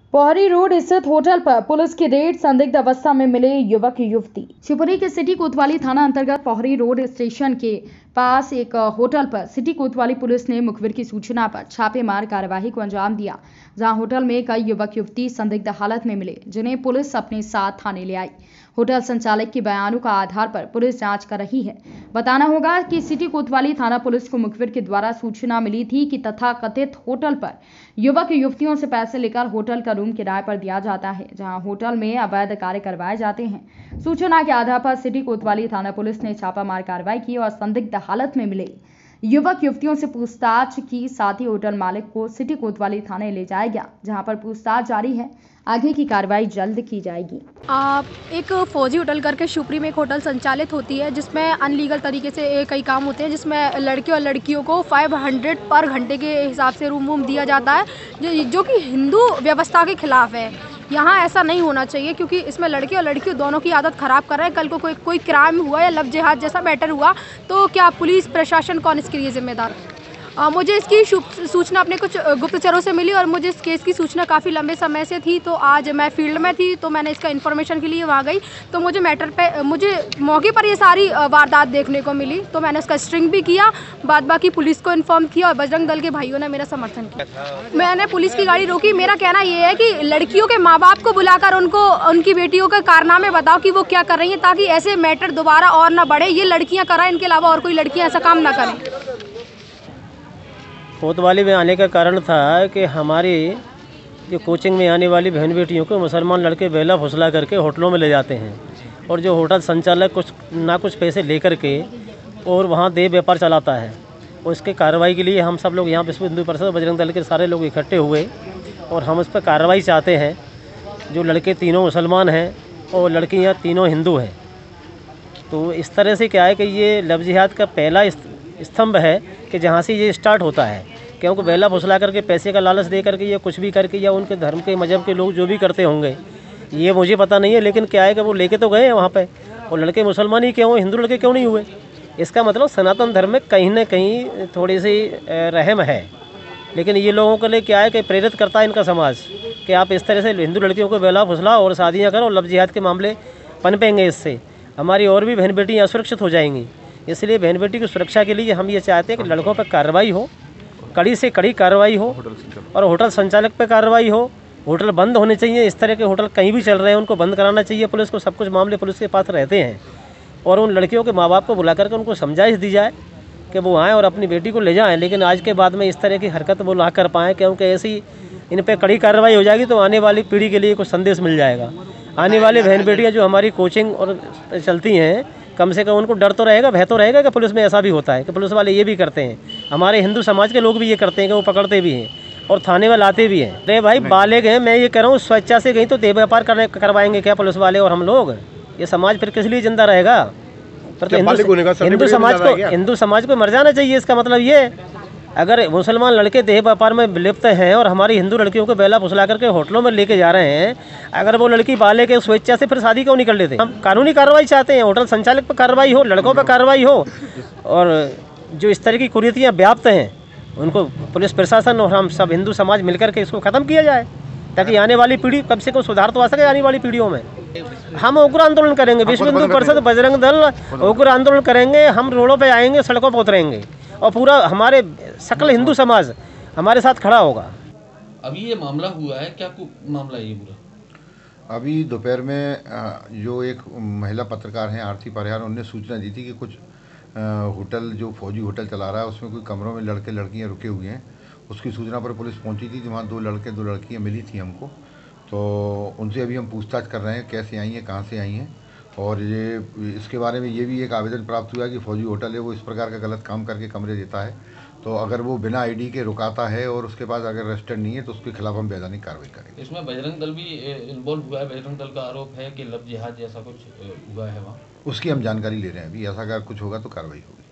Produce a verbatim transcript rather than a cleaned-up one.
Pohri road स्थित hotel पर police की रेड, संदिग्ध अवस्था में मिले युवक युवती। शिवपुरी के सिटी कोतवाली थाना अंतर्गत पौहरी रोड स्टेशन के पास एक होटल पर सिटी कोतवाली पुलिस ने मुखबिर की सूचना पर छापेमार कार्यवाही को अंजाम दिया, जहां होटल में कई युवक युवती संदिग्ध हालत में मिले, जिन्हें पुलिस अपने साथ थाने ले आई। होटल संचालक के बयानों का आधार पर पुलिस जांच कर रही है। बताना होगा कि सिटी कोतवाली थाना पुलिस को मुखबिर के द्वारा सूचना मिली थी कि तथाकथित होटल पर युवक युवतियों से पैसे लेकर होटल का रूम किराए पर दिया जाता है, जहां होटल में अवैध कार्य करवाए जाते हैं। सूचना के आधार पर सिटी कोतवाली थाना पुलिस ने छापामार कार्रवाई की और संदिग्ध हालत में मिले युवक युवतियों से पूछताछ की। साथ ही होटल मालिक को सिटी कोतवाली थाने ले जाया गया, जहां पर पूछताछ जारी है। आगे की कार्रवाई जल्द की जाएगी। आ, एक फौजी होटल करके शिवपुरी में एक होटल संचालित होती है, जिसमें अनलीगल तरीके से कई काम होते हैं, जिसमें लड़के और लड़कियों को पाँच सौ पर घंटे के हिसाब से रूम वूम दिया जाता है, जो जो कि हिंदू व्यवस्था के खिलाफ है। यहाँ ऐसा नहीं होना चाहिए, क्योंकि इसमें लड़के और लड़कियों दोनों की आदत ख़राब कर रहे हैं। कल को कोई कोई क्राइम हुआ या लव जिहाद जैसा मैटर हुआ तो क्या पुलिस प्रशासन कौन इसके लिए जिम्मेदार? आ, मुझे इसकी सूचना अपने कुछ गुप्तचरों से मिली और मुझे इस केस की सूचना काफ़ी लंबे समय से थी। तो आज मैं फील्ड में थी, तो मैंने इसका इन्फॉर्मेशन के लिए वहाँ गई, तो मुझे मैटर पे मुझे मौके पर ये सारी वारदात देखने को मिली। तो मैंने उसका स्ट्रिंग भी किया, बाद बाकी पुलिस को इन्फॉर्म किया और बजरंग दल के भाइयों ने मेरा समर्थन किया। मैंने पुलिस की गाड़ी रोकी। मेरा कहना ये है कि लड़कियों के माँ बाप को बुलाकर उनको उनकी बेटियों के कारनामे बताओ कि वो क्या कर रही हैं, ताकि ऐसे मैटर दोबारा और ना बढ़े। ये लड़कियाँ कराएं, इनके अलावा और कोई लड़कियाँ ऐसा काम ना करें। कोतवाली में आने का कारण था कि हमारी जो कोचिंग में आने वाली बहन बेटियों को मुसलमान लड़के बेला फुसला करके होटलों में ले जाते हैं, और जो होटल संचालक कुछ ना कुछ पैसे लेकर के और वहाँ देह व्यापार चलाता है। उसके कार्रवाई के लिए हम सब लोग यहाँ विश्व हिंदू परिषद बजरंग दल के सारे लोग इकट्ठे हुए और हम उस पर कार्रवाई चाहते हैं। जो लड़के तीनों मुसलमान हैं और लड़कियाँ तीनों हिंदू हैं। तो इस तरह से क्या है कि ये लव जिहाद का पहला स्तंभ है कि जहाँ से ये स्टार्ट होता है, क्योंकि बेला फुसला करके पैसे का लालच दे करके या कुछ भी करके या उनके धर्म के मजहब के लोग जो भी करते होंगे, ये मुझे पता नहीं है, लेकिन क्या है कि वो लेके तो गए हैं वहाँ पे, और लड़के मुसलमान ही क्यों, हिंदू लड़के क्यों नहीं हुए? इसका मतलब सनातन धर्म में कहीं ना कहीं थोड़ी सी रहम है। लेकिन ये लोगों के लिए क्या है कि प्रेरित करता है इनका समाज कि आप इस तरह से हिंदू लड़कियों को बेला फुसला और शादियाँ करो, लव जिहाद के मामले पनपेंगे। इससे हमारी और भी बहन बेटियाँ असुरक्षित हो जाएंगी। इसलिए बहन बेटी की सुरक्षा के लिए हम ये चाहते हैं कि लड़कों पर कार्रवाई हो, कड़ी से कड़ी कार्रवाई हो, और होटल संचालक पर कार्रवाई हो। होटल बंद होने चाहिए। इस तरह के होटल कहीं भी चल रहे हैं, उनको बंद कराना चाहिए पुलिस को। सब कुछ मामले पुलिस के पास रहते हैं, और उन लड़कियों के माँ बाप को बुला करके उनको समझाइश दी जाए कि वो आएँ और अपनी बेटी को ले जाएँ। लेकिन आज के बाद में इस तरह की हरकत वो ना कर पाएँ, क्योंकि ऐसी इन पर कड़ी कार्रवाई हो जाएगी तो आने वाली पीढ़ी के लिए कुछ संदेश मिल जाएगा। आने वाली बहन बेटियाँ जो हमारी कोचिंग और चलती हैं, कम से कम उनको डर तो रहेगा, भय तो रहेगा कि पुलिस में ऐसा भी होता है कि पुलिस वाले ये भी करते हैं। हमारे हिंदू समाज के लोग भी ये करते हैं कि वो पकड़ते भी हैं और थाने में लाते भी हैं। अरे भाई बालिग हैं, मैं ये कह रहा हूँ, स्वेच्छा से गई तो देह व्यापार करने करवाएंगे क्या पुलिस वाले और हम लोग? ये समाज फिर किस लिए जिंदा रहेगा? पर तो हिंदू समाज को हिंदू समाज को मर जाना चाहिए। इसका मतलब ये, अगर मुसलमान लड़के देह व्यापार में लिप्त हैं और हमारी हिंदू लड़कियों को बेला फुसला करके होटलों में लेके जा रहे हैं, अगर वो लड़की बालिग के स्वेच्छा से फिर शादी क्यों नहीं कर लेते? हम कानूनी कार्रवाई चाहते हैं, होटल संचालक पर कार्रवाई हो, लड़कों पर कार्रवाई हो, और जो इस तरह की कुरीतियाँ व्याप्त हैं उनको पुलिस प्रशासन और हम सब हिंदू समाज मिलकर के इसको ख़त्म किया जाए, ताकि आने वाली पीढ़ी कम से कम सुधार तो आ सके। आने वाली पीढ़ियों में हम उग्र आंदोलन करेंगे, विश्व हिंदू परिषद बजरंग दल उग्र आंदोलन करेंगे। हम रोडों पे आएंगे, सड़कों पर उतरेंगे, और पूरा हमारे सकल हिंदू समाज हमारे साथ खड़ा होगा। अभी ये मामला हुआ है, क्या मामला है ये पूरा? अभी दोपहर में जो एक महिला पत्रकार हैं आरती परिहार, उन्होंने सूचना दी थी कि कुछ होटल जो फौजी होटल चला रहा है उसमें कोई कमरों में लड़के लड़कियां रुके हुए हैं। उसकी सूचना पर पुलिस पहुंची थी, वहाँ दो लड़के दो लड़कियां मिली थी हमको। तो उनसे अभी हम पूछताछ कर रहे हैं, कैसे आई हैं, कहाँ से आई हैं, और ये इसके बारे में ये भी एक आवेदन प्राप्त हुआ कि फौजी होटल है वो इस प्रकार का गलत काम करके कमरे देता है। तो अगर वो बिना आईडी के रुकाता है और उसके बाद अगर रजिस्टर्ड नहीं है तो उसके खिलाफ हम वैधानिक कार्रवाई करेंगे। इसमें बजरंग दल भी इन्वॉल्व हुआ है। बजरंग दल का आरोप है कि लव जिहाद जैसा कुछ हुआ है वहाँ। उसकी हम जानकारी ले रहे हैं, अभी ऐसा अगर कुछ होगा तो कार्रवाई होगी।